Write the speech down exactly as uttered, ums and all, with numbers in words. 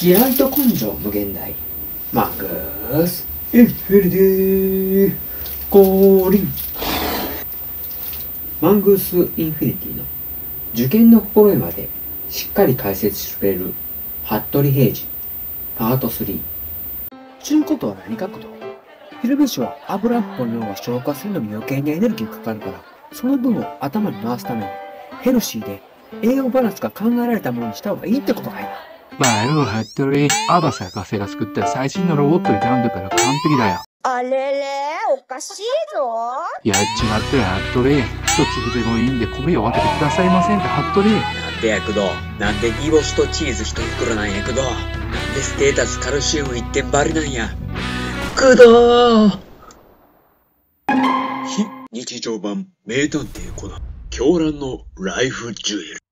気合と根性無限大マングースインフィニティ降臨。マングースインフィニティの受験の心得までしっかり解説してくれる服部平次パートスリー。ちゅうことは何かと、昼飯は油っぽいものを消化するのに余計にエネルギーがかかるから、その分を頭に回すためにヘルシーで栄養バランスが考えられたものにした方がいいってことかいな。 まあよ、服部、アバサ博士が作った最新のロボットに頼んだから完璧だよ。 あれれ、おかしいぞ。 やっちまったよ、服部。一粒でもいいんで米を分けてくださいませんって、服部。 なんでやくど、なんで煮干しとチーズ一袋なんやくど、なんでステータスカルシウム一点張りなんや。くどー。非日常版名探偵コナン狂乱のライフジュエル。